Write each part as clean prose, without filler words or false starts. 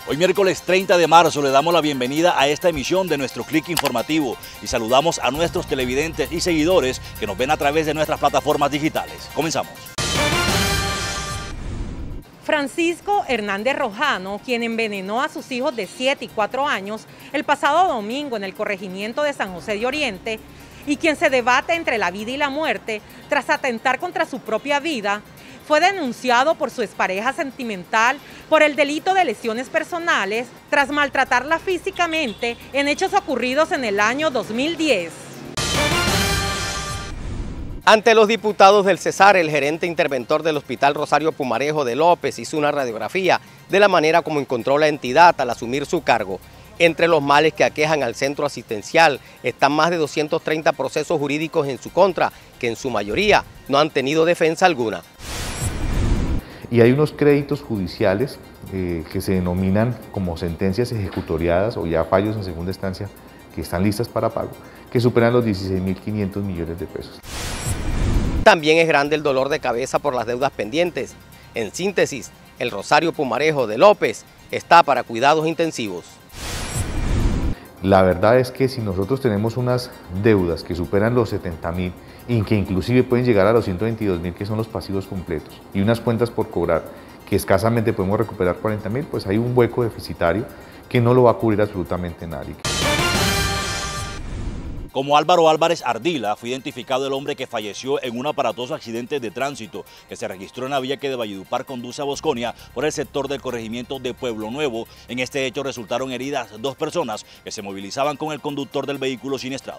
Hoy miércoles 30 de marzo le damos la bienvenida a esta emisión de nuestro Clic Informativo y saludamos a nuestros televidentes y seguidores que nos ven a través de nuestras plataformas digitales. Comenzamos. Francisco Hernández Rojano, quien envenenó a sus hijos de 7 y 4 años el pasado domingo en el corregimiento de San José de Oriente y quien se debate entre la vida y la muerte tras atentar contra su propia vida, fue denunciado por su expareja sentimental por el delito de lesiones personales tras maltratarla físicamente en hechos ocurridos en el año 2010. Ante los diputados del Cesar, el gerente interventor del Hospital Rosario Pumarejo de López hizo una radiografía de la manera como encontró la entidad al asumir su cargo. Entre los males que aquejan al centro asistencial están más de 230 procesos jurídicos en su contra, que en su mayoría no han tenido defensa alguna. Y hay unos créditos judiciales que se denominan como sentencias ejecutoriadas o ya fallos en segunda instancia que están listas para pago, que superan los 16.500 millones de pesos. También es grande el dolor de cabeza por las deudas pendientes. En síntesis, el Rosario Pumarejo de López está para cuidados intensivos. La verdad es que si nosotros tenemos unas deudas que superan los 70.000 y que inclusive pueden llegar a los 122.000, que son los pasivos completos, y unas cuentas por cobrar que escasamente podemos recuperar 40.000, pues hay un hueco deficitario que no lo va a cubrir absolutamente nadie. Como Álvaro Álvarez Ardila, fue identificado el hombre que falleció en un aparatoso accidente de tránsito que se registró en la vía que de Valledupar conduce a Bosconia por el sector del corregimiento de Pueblo Nuevo. En este hecho resultaron heridas 2 personas que se movilizaban con el conductor del vehículo siniestrado.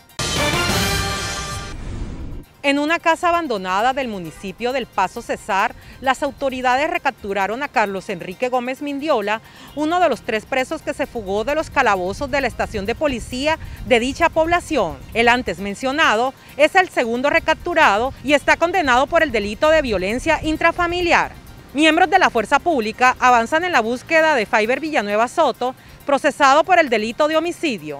En una casa abandonada del municipio del Paso Cesar, las autoridades recapturaron a Carlos Enrique Gómez Mindiola, uno de los 3 presos que se fugó de los calabozos de la estación de policía de dicha población. El antes mencionado es el segundo recapturado y está condenado por el delito de violencia intrafamiliar. Miembros de la fuerza pública avanzan en la búsqueda de Faiber Villanueva Soto, procesado por el delito de homicidio.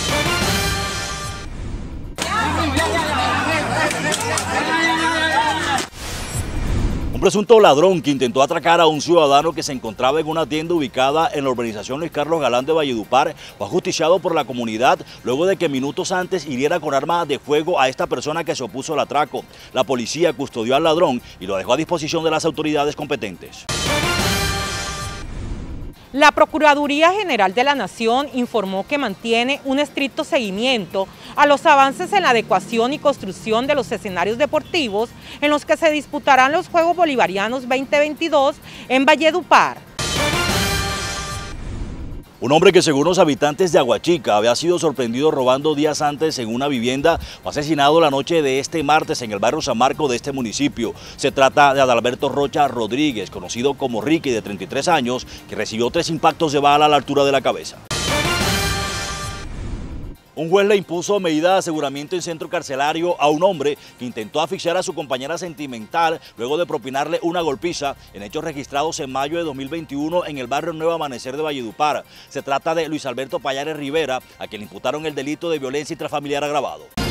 Un presunto ladrón que intentó atracar a un ciudadano que se encontraba en una tienda ubicada en la urbanización Luis Carlos Galán de Valledupar fue ajusticiado por la comunidad luego de que minutos antes hiriera con arma de fuego a esta persona que se opuso al atraco. La policía custodió al ladrón y lo dejó a disposición de las autoridades competentes. La Procuraduría General de la Nación informó que mantiene un estricto seguimiento a los avances en la adecuación y construcción de los escenarios deportivos en los que se disputarán los Juegos Bolivarianos 2022 en Valledupar. Un hombre que según los habitantes de Aguachica había sido sorprendido robando días antes en una vivienda fue asesinado la noche de este martes en el barrio San Marco de este municipio. Se trata de Adalberto Rocha Rodríguez, conocido como Ricky, de 33 años, que recibió 3 impactos de bala a la altura de la cabeza. Un juez le impuso medida de aseguramiento en centro carcelario a un hombre que intentó asfixiar a su compañera sentimental luego de propinarle una golpiza en hechos registrados en mayo de 2021 en el barrio Nuevo Amanecer de Valledupar. Se trata de Luis Alberto Payares Rivera, a quien le imputaron el delito de violencia intrafamiliar agravado.